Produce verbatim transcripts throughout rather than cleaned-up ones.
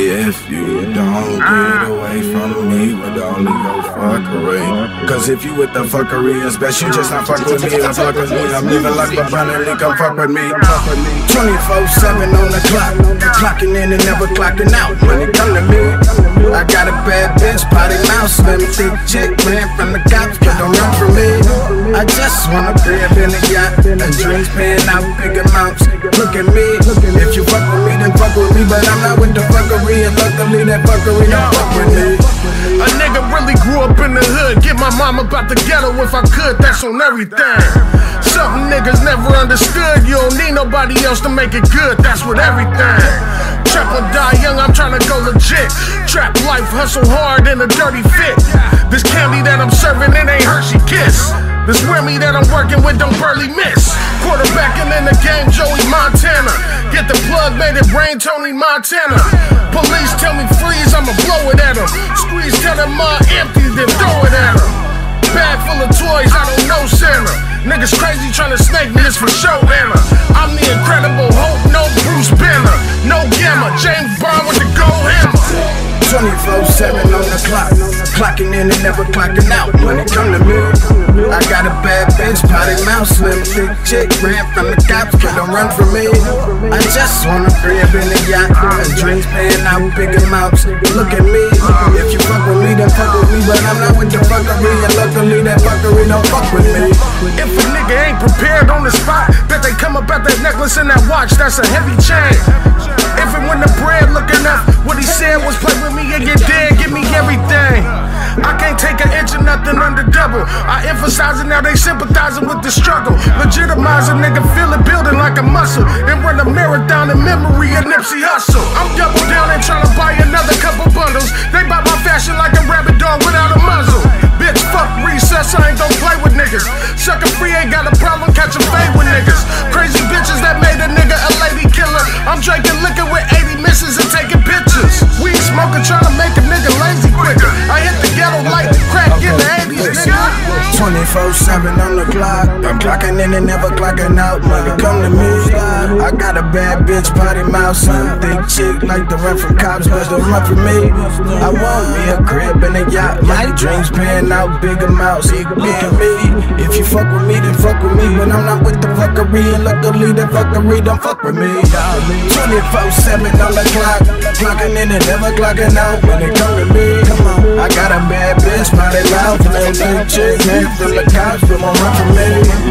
If you don't get away from me with all of your fuckery. Cause if you with the fuckery, it's best you just not fuck with me and fuck with me. I'm living like abundantly, come fuck with me. twenty-four seven on the clock, clocking in and never clocking out. Money come to me. I got a bad bitch, potty mouth, slim thick chick, ran from the cops, but don't run from me. I just wanna crib in a yacht, and dreams paying out big amounts. Look at me, if you fuck with me, then fuck with me, but I'm not with the fuckery, and luckily that fuckery don't fuck with me. A nigga really grew up in the hood, get my mama about the ghetto if I could, that's on everything. Something niggas never understood, you don't need nobody else to make it good, that's with everything. Trap or die young, I'm tryna go legit. Trap life, hustle hard in a dirty fit. This candy that I'm serving, it ain't Hershey Kiss. This Remy that I'm working with don't barely miss. Quarterbacking in the game, Joey Montana. Get the plug, made it brain, Tony Montana. Police tell me freeze, I'ma blow it at him. Squeeze, tell them my empty, then throw it at him. Bag full of toys, I don't know Santa. Niggas crazy tryna snake me, it's for show, Anna. I'm the Incredible Hulk, no Bruce Banner. No Gamma, James Bond with the gold hammer. twenty-four seven on the clock, clocking in and never clocking out. Money come to me. I got a bad bitch, potty mouth, slim thick chick, ran from the cops, but don't run from me. I just wanna crib in a yacht, and dreams paying out big amounts. Look at me, if you fuck with me, then fuck with me, but I'm not with the fuckery, and luckily that fuckery don't fuck with me. If a nigga ain't prepared on the spot, bet they come up at that necklace and that watch, that's a heavy chain. If and when the bread looking up, what he said was play with me and get dead, give me everything. I can't take an inch of nothing under double. I emphasize it, now they sympathizing with the struggle. Legitimize a nigga, feel it building like a muscle. And run a marathon in memory of Nipsey Hussle. I'm double down and trying to buy another couple bundles. They buy my fashion like a rabbit dog without a muzzle. Bitch, fuck recess, I ain't gon' play with niggas. Sucker free ain't got a problem catching fade with niggas. Crazy bitches that made a nigga a lady killer. I'm drinking liquor with eighty misses and taking pictures. Weed smoking trying to make a nigga lazy quicker. I hit the ghetto like crack in the eighties, nigga. twenty-four seven on the clock, I'm clocking in and never clocking out. Money come to me. I got a bad bitch, potty mouth, some thick chick like the run from cops, but don't run from me. I want me a crib and a yacht, my dreams paying out big amounts. Look at me, if you fuck with me, then fuck with me, but I'm not with the fuckery, and luckily the fuckery don't fuck with me. twenty-four seven on the clock, clocking in and never clocking out. When it come to me, come on, I got a bad bitch, potty mouth, little thick chick, man from the cops, but won't run from me.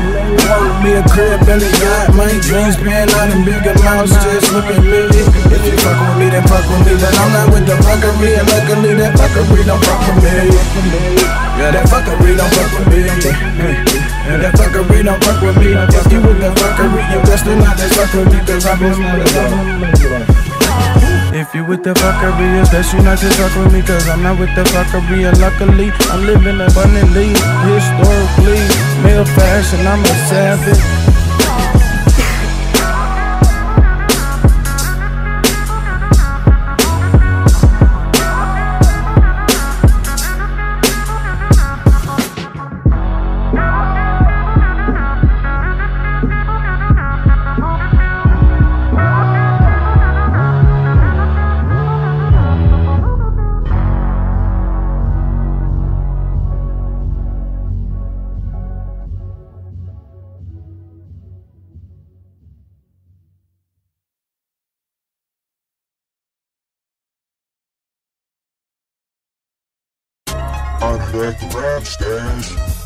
I want me a crib and a yacht, my dreams paying out in big amounts. Just look at me, if you fuck with me, then fuck with me, but I'm not with the fuckery, and luckily that fuckery don't fuck with me. Yeah, that fuckery don't fuck with me. Yeah, that fuckery don't fuck with me. If you with the fuckery, you best to not just fuck with me, cause I'm with If you with the fuckery, it's best you not just fuck with me, cause I'm not with the fuckery, and luckily I'm living abundantly, historically, male fashion, I'm a savage. I'm the TheRapStash.